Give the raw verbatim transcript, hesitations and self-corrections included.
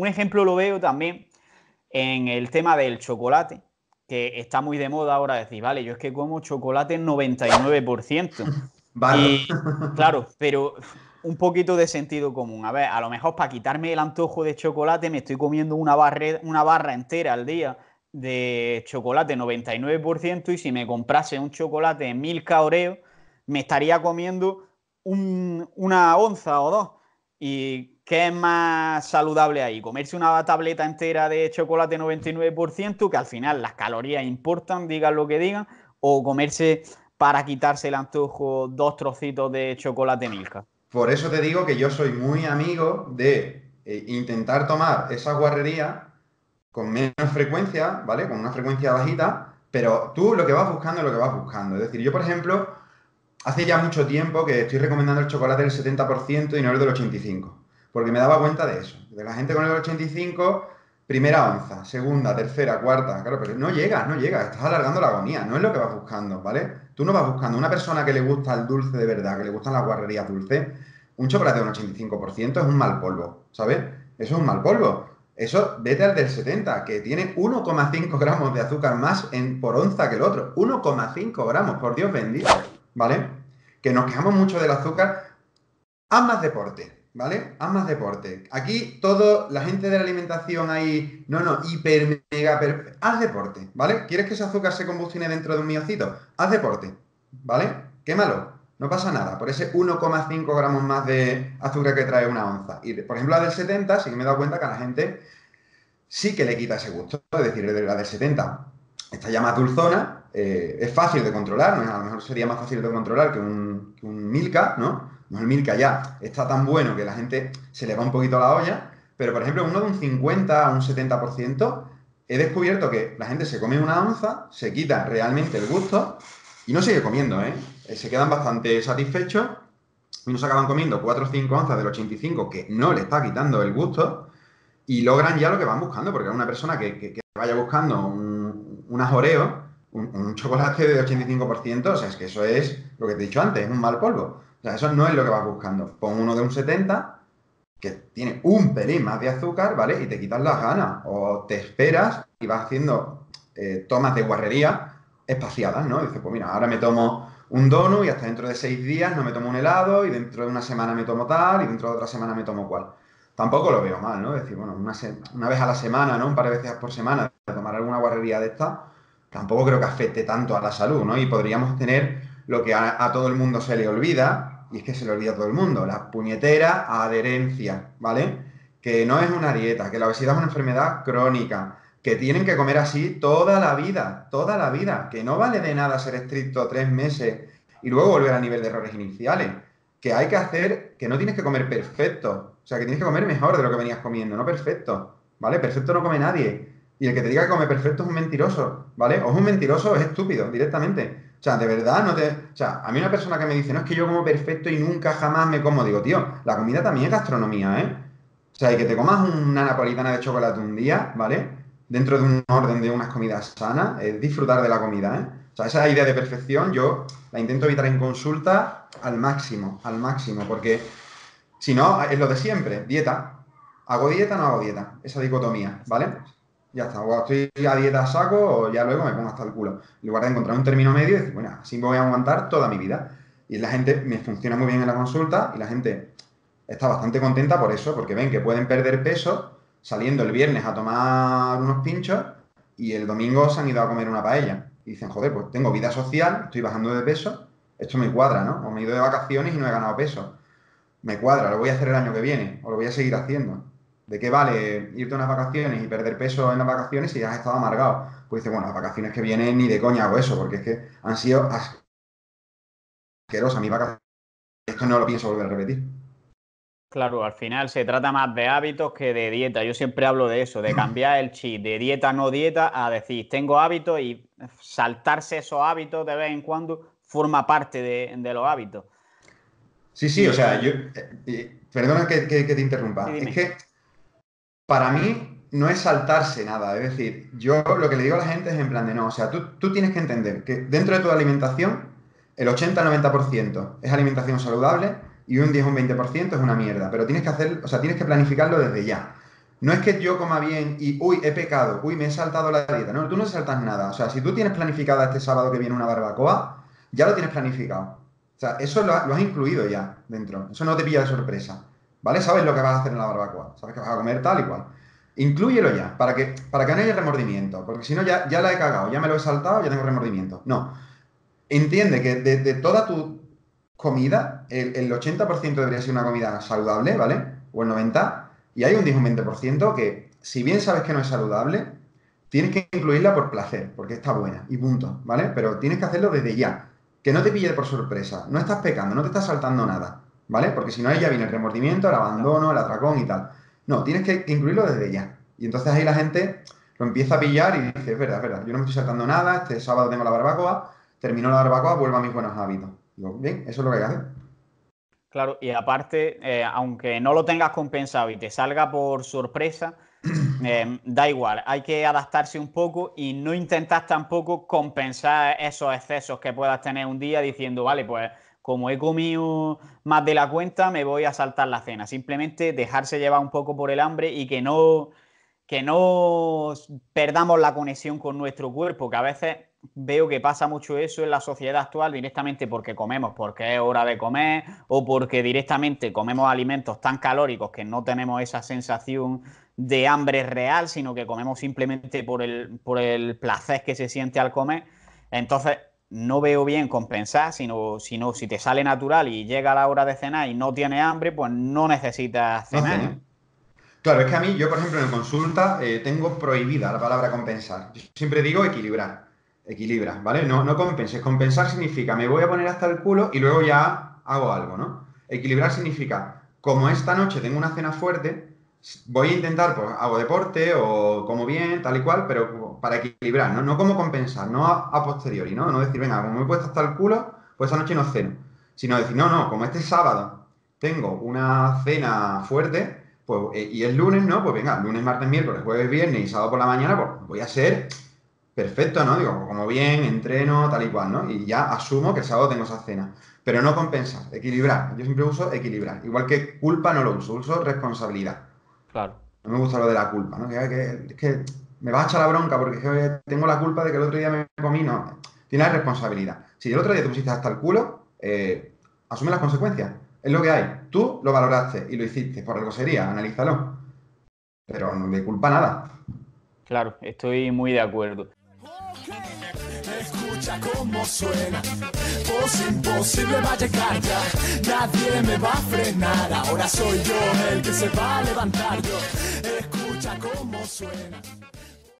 un ejemplo lo veo también en el tema del chocolate, que está muy de moda ahora decir, vale, yo es que como chocolate noventa y nueve por ciento. Barro. Y claro, pero un poquito de sentido común. A ver, a lo mejor para quitarme el antojo de chocolate me estoy comiendo una, barre, una barra entera al día de chocolate noventa y nueve por ciento y si me comprase un chocolate en Milka Oreo me estaría comiendo un, una onza o dos. ¿Y qué es más saludable ahí? ¿Comerse una tableta entera de chocolate noventa y nueve por ciento, que al final las calorías importan, digan lo que digan, o comerse para quitarse el antojo dos trocitos de chocolate Milka? Por eso te digo que yo soy muy amigo de eh, intentar tomar esa guarrería con menos frecuencia, ¿vale? Con una frecuencia bajita, pero tú lo que vas buscando es lo que vas buscando. Es decir, yo, por ejemplo, hace ya mucho tiempo que estoy recomendando el chocolate del setenta por ciento y no el del ochenta y cinco por ciento, porque me daba cuenta de eso. De la gente con el ochenta y cinco por ciento, primera onza, segunda, tercera, cuarta, claro, pero no llegas, no llegas, estás alargando la agonía, no es lo que vas buscando, ¿vale? Tú no vas buscando una persona que le gusta el dulce de verdad, que le gustan las guarrerías dulces, un chocolate de un ochenta y cinco por ciento es un mal polvo, ¿sabes? Eso es un mal polvo. Eso, vete al del setenta, que tiene uno coma cinco gramos de azúcar más en, por onza que el otro. uno coma cinco gramos, por Dios bendito, ¿vale? Que nos quejamos mucho del azúcar. Haz más deporte, ¿vale? Haz más deporte. Aquí todo, la gente de la alimentación ahí, no, no, hiper, mega, per- haz deporte, ¿vale? ¿Quieres que ese azúcar se combustione dentro de un miocito? Haz deporte, ¿vale? Quémalo, no pasa nada, por ese uno coma cinco gramos más de azúcar que trae una onza. Y, por ejemplo, la del setenta, sí que me he dado cuenta que a la gente sí que le quita ese gusto, es decir, la del setenta está ya más dulzona, eh, es fácil de controlar, ¿no? A lo mejor sería más fácil de controlar que un, que un Milka, ¿no? No, el Milka ya está tan bueno que la gente se le va un poquito la olla, pero por ejemplo uno de un cincuenta a un setenta por ciento, he descubierto que la gente se come una onza, se quita realmente el gusto y no sigue comiendo, ¿eh? Eh, Se quedan bastante satisfechos y no se acaban comiendo cuatro o cinco onzas del ochenta y cinco que no le está quitando el gusto y logran ya lo que van buscando, porque es una persona que, que, que vaya buscando un, unas Oreos, un, un, chocolate de ochenta y cinco por ciento, o sea, es que eso es lo que te he dicho antes, es un mal polvo. O sea, eso no es lo que vas buscando. Pon uno de un setenta, que tiene un pelín más de azúcar, ¿vale? Y te quitas las ganas. O te esperas y vas haciendo eh, tomas de guarrería espaciadas, ¿no? Dices, pues mira, ahora me tomo un donut y hasta dentro de seis días no me tomo un helado y dentro de una semana me tomo tal y dentro de otra semana me tomo cual. Tampoco lo veo mal, ¿no? Es decir, bueno, una, se- una vez a la semana, ¿no? Un par de veces por semana, tomar alguna guarrería de esta, tampoco creo que afecte tanto a la salud, ¿no? Y podríamos tener lo que a, a todo el mundo se le olvida, y es que se le olvida a todo el mundo, la puñetera adherencia, ¿vale? Que no es una dieta, que la obesidad es una enfermedad crónica, que tienen que comer así toda la vida, toda la vida, que no vale de nada ser estricto tres meses y luego volver al nivel de errores iniciales, que hay que hacer, que no tienes que comer perfecto, o sea, que tienes que comer mejor de lo que venías comiendo, no perfecto, ¿vale? Perfecto no come nadie. Y el que te diga que come perfecto es un mentiroso, ¿vale? O es un mentiroso o es estúpido, directamente. O sea, de verdad, no te. O sea, a mí una persona que me dice, no es que yo como perfecto y nunca jamás me como, digo, tío, la comida también es gastronomía, ¿eh? O sea, y que te comas una napolitana de chocolate un día, ¿vale? Dentro de un orden de unas comidas sanas, es disfrutar de la comida, ¿eh? O sea, esa idea de perfección yo la intento evitar en consulta al máximo, al máximo, porque si no, es lo de siempre, dieta. ¿Hago dieta o no hago dieta? Esa dicotomía, ¿vale? Ya está, o estoy a dieta a saco o ya luego me pongo hasta el culo. En lugar de encontrar un término medio y decir, bueno, así me voy a aguantar toda mi vida. Y la gente me funciona muy bien en la consulta y la gente está bastante contenta por eso, porque ven que pueden perder peso saliendo el viernes a tomar unos pinchos y el domingo se han ido a comer una paella. Y dicen, joder, pues tengo vida social, estoy bajando de peso, esto me cuadra, ¿no? O me he ido de vacaciones y no he ganado peso. Me cuadra, lo voy a hacer el año que viene, o lo voy a seguir haciendo. ¿De qué vale irte a unas vacaciones y perder peso en las vacaciones si ya has estado amargado? Pues dice, bueno, las vacaciones que vienen ni de coña hago eso, porque es que han sido asquerosas mis vacaciones. Esto no lo pienso volver a repetir. Claro, al final se trata más de hábitos que de dieta. Yo siempre hablo de eso, de cambiar el chip de dieta no dieta a decir, tengo hábitos y saltarse esos hábitos de vez en cuando forma parte de, de los hábitos. Sí, sí, o sea, yo, Y eh, eh, perdona que, que- que te sí, interrumpa, es dime. que para mí no es saltarse nada, es decir, yo lo que le digo a la gente es en plan de no, o sea, tú, tú tienes que entender que dentro de tu alimentación el ochenta noventa por ciento es alimentación saludable y un diez o un veinte por ciento es una mierda, pero tienes que hacer, o sea, tienes que planificarlo desde ya. no es que yo coma bien y, uy, he pecado, uy, me he saltado la dieta. No, tú no saltas nada. O sea, si tú tienes planificada este sábado que viene una barbacoa, ya lo tienes planificado. O sea, eso lo, ha- lo has incluido ya dentro. Eso no te pilla de sorpresa. ¿Vale? Sabes lo que vas a hacer en la barbacoa. Sabes que vas a comer tal y cual. Inclúyelo ya, para que, para que no haya remordimiento. Porque si no, ya, ya la he cagado, ya me lo he saltado, ya tengo remordimiento. No. Entiende que de, de toda tu comida, el, el ochenta por ciento debería ser una comida saludable, ¿vale? O el noventa por ciento. Y hay un diez o un veinte por ciento que, si bien sabes que no es saludable, tienes que incluirla por placer, porque está buena y punto, ¿vale? Pero tienes que hacerlo desde ya. Que no te pille por sorpresa. No estás pecando, no te estás saltando nada, ¿vale? Porque si no, ahí ya viene el remordimiento, el abandono, el atracón y tal. No, tienes que, que incluirlo desde ya. Y entonces ahí la gente lo empieza a pillar y dice, es verdad, es verdad, yo no me estoy saltando nada, este sábado tengo la barbacoa, termino la barbacoa, vuelvo a mis buenos hábitos. Digo, bien, eso es lo que hay que hacer. Claro, y aparte, eh, aunque no lo tengas compensado y te salga por sorpresa, eh, da igual, hay que adaptarse un poco y no intentar tampoco compensar esos excesos que puedas tener un día diciendo, vale, pues como he comido más de la cuenta, me voy a saltar la cena. Simplemente dejarse llevar un poco por el hambre y que no, que no perdamos la conexión con nuestro cuerpo, que a veces veo que pasa mucho eso en la sociedad actual directamente porque comemos, porque es hora de comer o porque directamente comemos alimentos tan calóricos que no tenemos esa sensación de hambre real, sino que comemos simplemente por el, por el placer que se siente al comer. Entonces, no veo bien compensar, sino, sino si te sale natural y llega la hora de cenar y no tienes hambre, pues no necesitas No cenar. cenes. Claro, es que a mí, yo por ejemplo en consulta eh, tengo prohibida la palabra compensar. Yo siempre digo equilibrar. Equilibra, ¿vale? No, no compenses. Compensar significa me voy a poner hasta el culo y luego ya hago algo, ¿no? Equilibrar significa, como esta noche tengo una cena fuerte, voy a intentar, pues hago deporte o como bien, tal y cual, pero para equilibrar, ¿no? No como compensar, no a, a posteriori, ¿no? No decir, venga, como me he puesto hasta el culo, pues esta noche no ceno. Sino decir, no, no, como este sábado tengo una cena fuerte, pues, eh, y es lunes, ¿no? Pues venga, lunes, martes, miércoles, jueves, viernes y sábado por la mañana, pues voy a ser perfecto, ¿no? Digo, como bien, entreno, tal y cual, ¿no? Y ya asumo que el sábado tengo esa cena. Pero no compensar, equilibrar. Yo siempre uso equilibrar. Igual que culpa no lo uso, uso responsabilidad. Claro. No me gusta lo de la culpa, ¿no? Que, que- es que me vas a echar la bronca porque es que tengo la culpa de que el otro día me comí, no. Tienes responsabilidad. Si el otro día te pusiste hasta el culo, eh, asume las consecuencias. Es lo que hay. Tú lo valoraste y lo hiciste. Por algo sería, analízalo. Pero no de culpa nada. Claro, estoy muy de acuerdo. Escucha cómo suena, voz imposible va a llegar ya, nadie me va a frenar, ahora soy yo el que se va a levantar yo, escucha cómo suena.